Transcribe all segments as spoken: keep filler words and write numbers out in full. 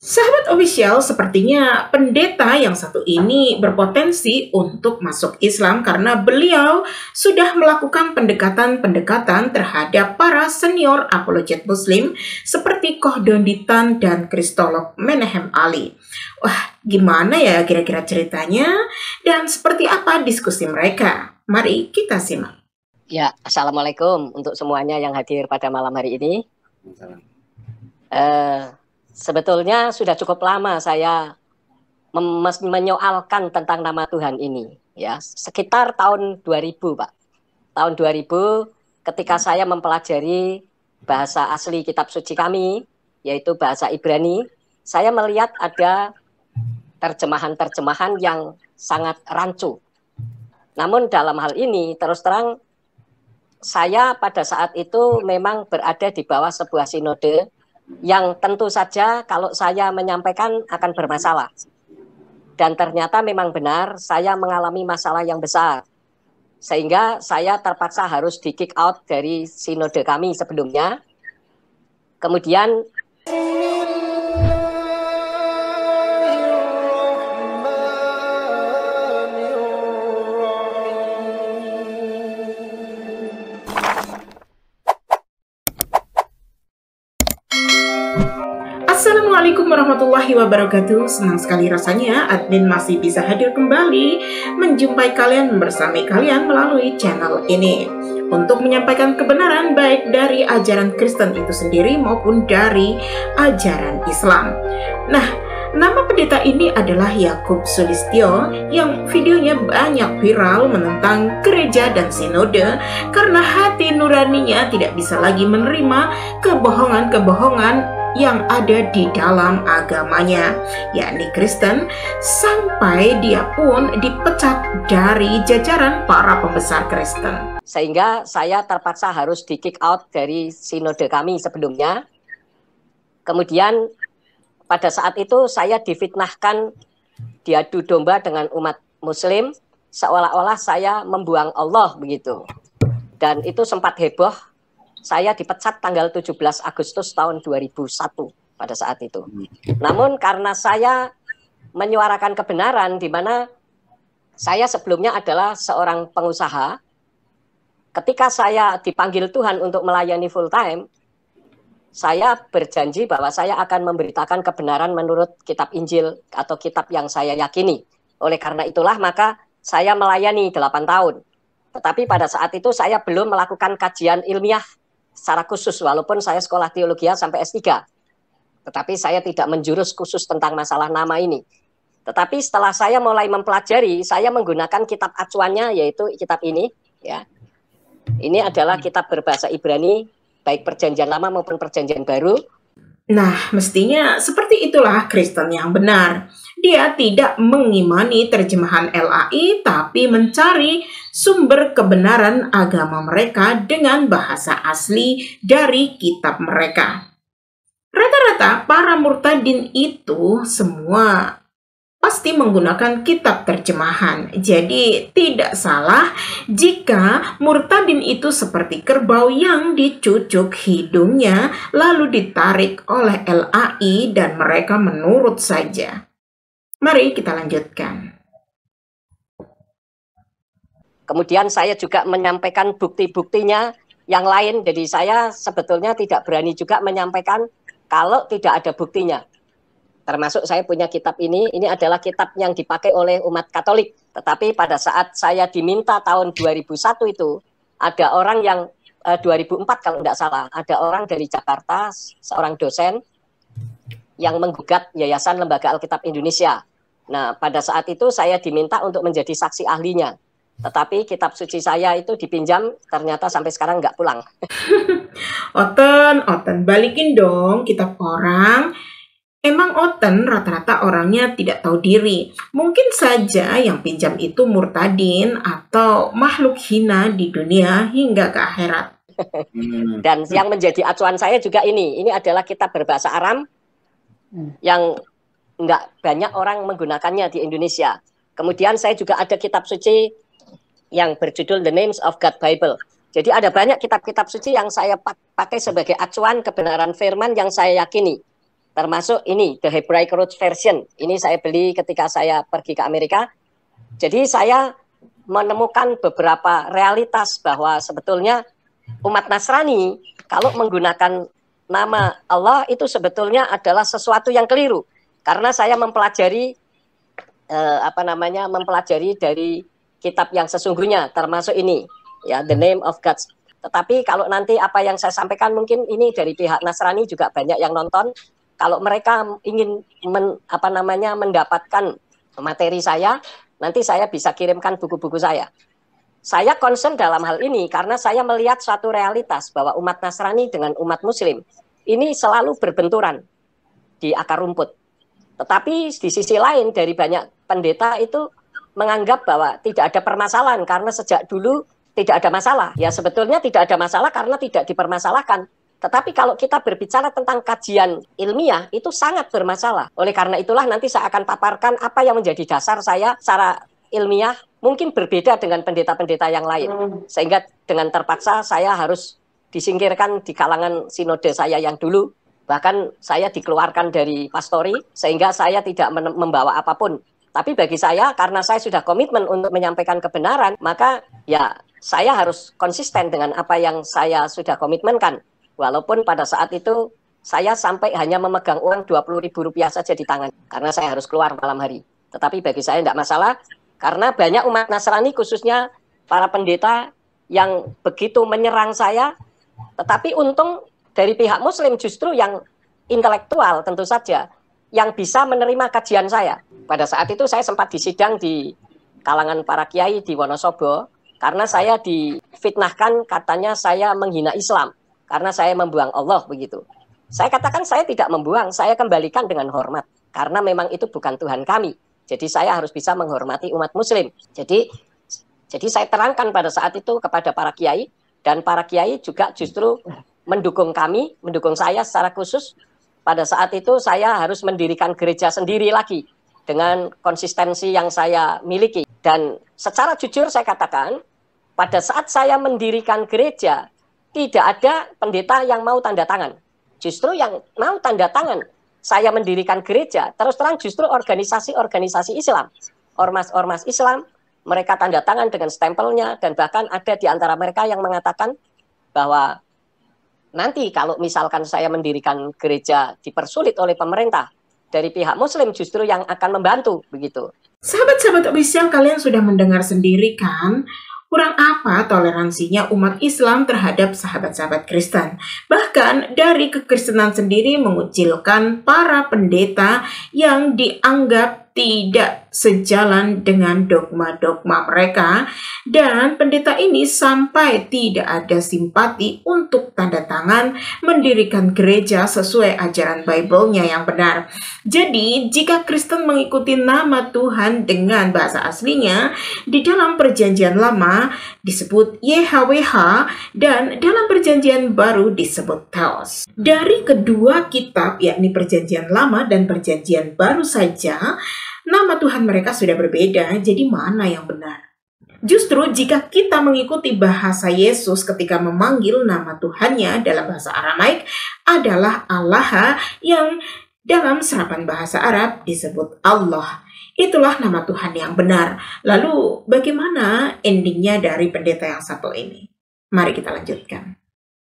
Sahabat official, sepertinya pendeta yang satu ini berpotensi untuk masuk Islam karena beliau sudah melakukan pendekatan-pendekatan terhadap para senior apologet Muslim seperti Kohdonditan dan Kristolog Menahem Ali. Wah, gimana ya kira-kira ceritanya dan seperti apa diskusi mereka? Mari kita simak. Ya, Assalamualaikum untuk semuanya yang hadir pada malam hari ini. Uh, sebetulnya sudah cukup lama saya menyoalkan tentang nama Tuhan ini. Ya, sekitar tahun dua ribu, Pak. Tahun dua ribu ketika saya mempelajari bahasa asli kitab suci kami, yaitu bahasa Ibrani, saya melihat ada terjemahan-terjemahan yang sangat rancu. Namun dalam hal ini, terus terang, saya pada saat itu memang berada di bawah sebuah sinode yang tentu saja kalau saya menyampaikan akan bermasalah. Dan ternyata memang benar saya mengalami masalah yang besar. Sehingga saya terpaksa harus di kick out dari sinode kami sebelumnya. Kemudian Assalamualaikum warahmatullahi wabarakatuh. Senang sekali rasanya admin masih bisa hadir kembali menjumpai kalian, bersama kalian melalui channel ini untuk menyampaikan kebenaran baik dari ajaran Kristen itu sendiri maupun dari ajaran Islam. Nah, nama pendeta ini adalah Yakub Sulistyo yang videonya banyak viral menentang gereja dan sinode karena hati nuraninya tidak bisa lagi menerima kebohongan-kebohongan yang ada di dalam agamanya, yakni Kristen, sampai dia pun dipecat dari jajaran para pembesar Kristen. Sehingga saya terpaksa harus di kick out dari sinode kami sebelumnya. Kemudian pada saat itu saya difitnahkan, diadu domba dengan umat Muslim, seolah-olah saya membuang Allah begitu. Dan itu sempat heboh. Saya dipecat tanggal tujuh belas Agustus tahun dua ribu satu pada saat itu. Namun karena saya menyuarakan kebenaran, di mana saya sebelumnya adalah seorang pengusaha, ketika saya dipanggil Tuhan untuk melayani full time, saya berjanji bahwa saya akan memberitakan kebenaran menurut kitab Injil atau kitab yang saya yakini. Oleh karena itulah maka saya melayani delapan tahun. Tetapi pada saat itu saya belum melakukan kajian ilmiah secara khusus, walaupun saya sekolah teologi sampai S tiga. Tetapi saya tidak menjurus khusus tentang masalah nama ini. Tetapi setelah saya mulai mempelajari, saya menggunakan kitab acuannya, yaitu kitab ini. Ya, ini adalah kitab berbahasa Ibrani, baik perjanjian lama maupun perjanjian baru. Nah, mestinya seperti itulah Kristen yang benar. Dia tidak mengimani terjemahan L A I, tapi mencari sumber kebenaran agama mereka dengan bahasa asli dari kitab mereka. Rata-rata para murtadin itu semua pasti menggunakan kitab terjemahan. Jadi tidak salah jika murtadin itu seperti kerbau yang dicucuk hidungnya lalu ditarik oleh L A I dan mereka menurut saja. Mari kita lanjutkan. Kemudian saya juga menyampaikan bukti-buktinya yang lain. Jadi saya sebetulnya tidak berani juga menyampaikan kalau tidak ada buktinya. Termasuk saya punya kitab ini, ini adalah kitab yang dipakai oleh umat Katolik. Tetapi pada saat saya diminta tahun dua ribu satu itu, ada orang yang, eh, dua ribu empat kalau tidak salah, ada orang dari Jakarta, seorang dosen, yang menggugat Yayasan Lembaga Alkitab Indonesia. Nah, pada saat itu saya diminta untuk menjadi saksi ahlinya. Tetapi kitab suci saya itu dipinjam, ternyata sampai sekarang nggak pulang. Oten, Oten, balikin dong kitab orang. Emang Oten rata-rata orangnya tidak tahu diri. Mungkin saja yang pinjam itu murtadin atau makhluk hina di dunia hingga ke akhirat. Dan yang menjadi acuan saya juga ini. Ini adalah kitab berbahasa Aram yang nggak banyak orang menggunakannya di Indonesia. Kemudian saya juga ada kitab suci yang berjudul The Names of God Bible. Jadi ada banyak kitab-kitab suci yang saya pakai sebagai acuan kebenaran firman yang saya yakini. termasuk ini The Hebraic Roots Version. Ini saya beli ketika saya pergi ke Amerika. Jadi saya menemukan beberapa realitas bahwa sebetulnya umat Nasrani kalau menggunakan nama Allah itu sebetulnya adalah sesuatu yang keliru. Karena saya mempelajari eh, apa namanya mempelajari dari kitab yang sesungguhnya, termasuk ini ya, The Name of God. Tetapi kalau nanti apa yang saya sampaikan mungkin ini dari pihak Nasrani juga banyak yang nonton. Kalau mereka ingin men, apa namanya mendapatkan materi saya, nanti saya bisa kirimkan buku-buku saya. Saya concern dalam hal ini karena saya melihat suatu realitas bahwa umat Nasrani dengan umat Muslim ini selalu berbenturan di akar rumput. Tetapi di sisi lain dari banyak pendeta itu menganggap bahwa tidak ada permasalahan karena sejak dulu tidak ada masalah. Ya sebetulnya tidak ada masalah karena tidak dipermasalahkan. Tetapi kalau kita berbicara tentang kajian ilmiah itu sangat bermasalah. Oleh karena itulah nanti saya akan paparkan apa yang menjadi dasar saya secara ilmiah mungkin berbeda dengan pendeta-pendeta yang lain. Sehingga dengan terpaksa saya harus disingkirkan di kalangan sinode saya yang dulu. Bahkan saya dikeluarkan dari pastori sehingga saya tidak membawa apapun. Tapi bagi saya karena saya sudah komitmen untuk menyampaikan kebenaran, maka ya saya harus konsisten dengan apa yang saya sudah komitmenkan. Walaupun pada saat itu saya sampai hanya memegang uang dua puluh ribu rupiah saja di tangan. Karena saya harus keluar malam hari. Tetapi bagi saya tidak masalah. Karena banyak umat Nasrani khususnya para pendeta yang begitu menyerang saya. Tetapi untung dari pihak Muslim justru yang intelektual tentu saja. Yang bisa menerima kajian saya. Pada saat itu saya sempat disidang di kalangan para kiai di Wonosobo. Karena saya difitnahkan katanya saya menghina Islam. Karena saya membuang Allah begitu. Saya katakan saya tidak membuang, saya kembalikan dengan hormat. Karena memang itu bukan Tuhan kami. Jadi saya harus bisa menghormati umat Muslim. Jadi, jadi saya terangkan pada saat itu kepada para kiai. Dan para kiai juga justru mendukung kami, mendukung saya secara khusus. Pada saat itu saya harus mendirikan gereja sendiri lagi. Dengan konsistensi yang saya miliki. Dan secara jujur saya katakan, pada saat saya mendirikan gereja, tidak ada pendeta yang mau tanda tangan. Justru yang mau tanda tangan, saya mendirikan gereja, terus terang justru organisasi-organisasi Islam. Ormas-ormas Islam, mereka tanda tangan dengan stempelnya, dan bahkan ada di antara mereka yang mengatakan bahwa nanti kalau misalkan saya mendirikan gereja dipersulit oleh pemerintah, dari pihak Muslim justru yang akan membantu, begitu. Sahabat-sahabat official, kalian sudah mendengar sendiri kan? Kurang apa toleransinya umat Islam terhadap sahabat-sahabat Kristen. Bahkan dari kekristenan sendiri mengucilkan para pendeta yang dianggap tidak sejalan dengan dogma-dogma mereka. Dan pendeta ini sampai tidak ada simpati untuk tanda tangan mendirikan gereja sesuai ajaran Bible-nya yang benar. Jadi jika Kristen mengikuti nama Tuhan dengan bahasa aslinya, di dalam perjanjian lama disebut Y H W H dan dalam perjanjian baru disebut Theos. Dari kedua kitab yakni perjanjian lama dan perjanjian baru saja, nama Tuhan mereka sudah berbeda, jadi mana yang benar? Justru jika kita mengikuti bahasa Yesus ketika memanggil nama Tuhannya dalam bahasa Aramaik adalah Allah yang dalam serapan bahasa Arab disebut Allah. Itulah nama Tuhan yang benar. Lalu bagaimana endingnya dari pendeta yang satu ini? Mari kita lanjutkan.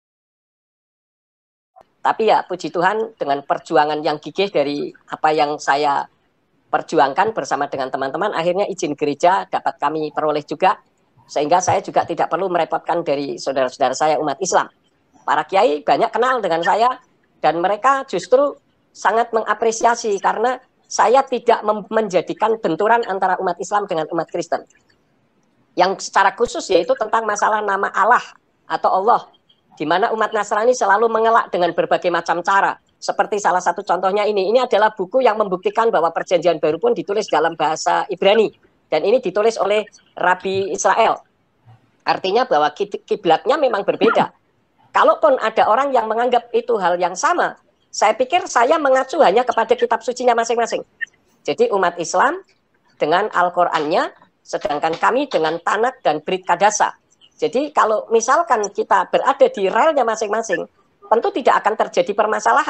Tapi ya puji Tuhan dengan perjuangan yang gigih dari apa yang saya perjuangkan bersama dengan teman-teman, akhirnya izin gereja dapat kami peroleh juga, sehingga saya juga tidak perlu merepotkan dari saudara-saudara saya umat Islam. Para kiai banyak kenal dengan saya, dan mereka justru sangat mengapresiasi karena saya tidak menjadikan benturan antara umat Islam dengan umat Kristen. Yang secara khusus yaitu tentang masalah nama Allah atau Allah, di mana umat Nasrani selalu mengelak dengan berbagai macam cara. Seperti salah satu contohnya ini, ini adalah buku yang membuktikan bahwa perjanjian baru pun ditulis dalam bahasa Ibrani. Dan ini ditulis oleh Rabi Israel. Artinya bahwa kiblatnya memang berbeda. Kalaupun ada orang yang menganggap itu hal yang sama, saya pikir saya mengacu hanya kepada kitab sucinya masing-masing. Jadi umat Islam dengan Al-Qur'annya, sedangkan kami dengan Tanak dan Brit Kadasa. Jadi kalau misalkan kita berada di relnya masing-masing, tentu tidak akan terjadi permasalahan.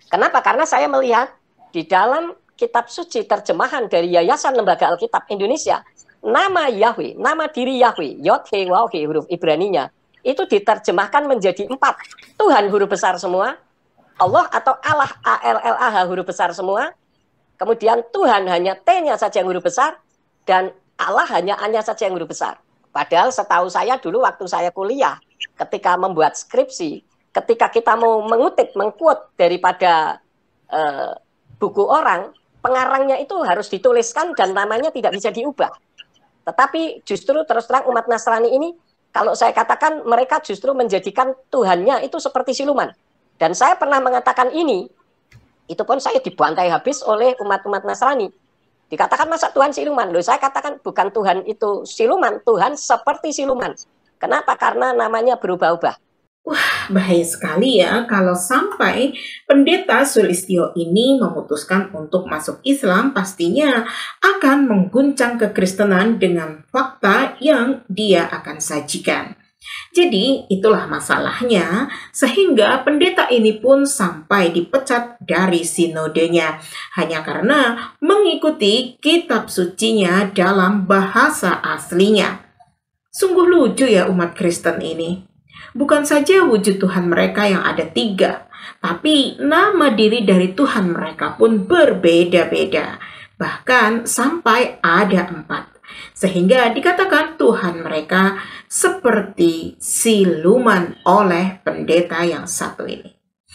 Kenapa? Karena saya melihat di dalam kitab suci terjemahan dari Yayasan Lembaga Alkitab Indonesia, nama Yahweh, nama diri Yahweh, Yod-He, Waw-He, huruf Ibraninya, itu diterjemahkan menjadi empat. Tuhan huruf besar semua, Allah atau Allah, A L L A H huruf besar semua, kemudian Tuhan hanya T-nya saja yang huruf besar, dan Allah hanya A-nya saja yang huruf besar. Padahal setahu saya dulu waktu saya kuliah, ketika membuat skripsi, ketika kita mau mengutip, mengquote daripada uh, buku orang, pengarangnya itu harus dituliskan dan namanya tidak bisa diubah. Tetapi justru terus terang umat Nasrani ini, kalau saya katakan mereka justru menjadikan Tuhannya itu seperti siluman. Dan saya pernah mengatakan ini, itu pun saya dibantai habis oleh umat-umat Nasrani. Dikatakan masa Tuhan siluman? Loh, saya katakan bukan Tuhan itu siluman, Tuhan seperti siluman. Kenapa? Karena namanya berubah-ubah. Wah, bahaya sekali ya kalau sampai pendeta Sulistyo ini memutuskan untuk masuk Islam, pastinya akan mengguncang kekristenan dengan fakta yang dia akan sajikan. Jadi itulah masalahnya, sehingga pendeta ini pun sampai dipecat dari sinodenya hanya karena mengikuti kitab sucinya dalam bahasa aslinya. Sungguh lucu ya umat Kristen ini. Bukan saja wujud Tuhan mereka yang ada tiga, tapi nama diri dari Tuhan mereka pun berbeda-beda, bahkan sampai ada empat. Sehingga dikatakan Tuhan mereka seperti siluman oleh pendeta yang satu ini.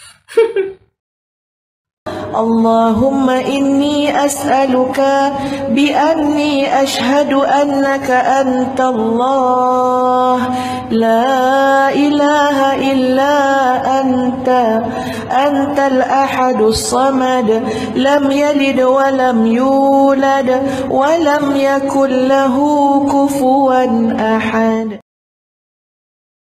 Allahumma inni as'aluka bi'anni ashhadu annaka anta Allah la ilaha illa anta antal ahadus samad lam yalid wa lam yulad wa lam yakul lahu kufuwan ahad.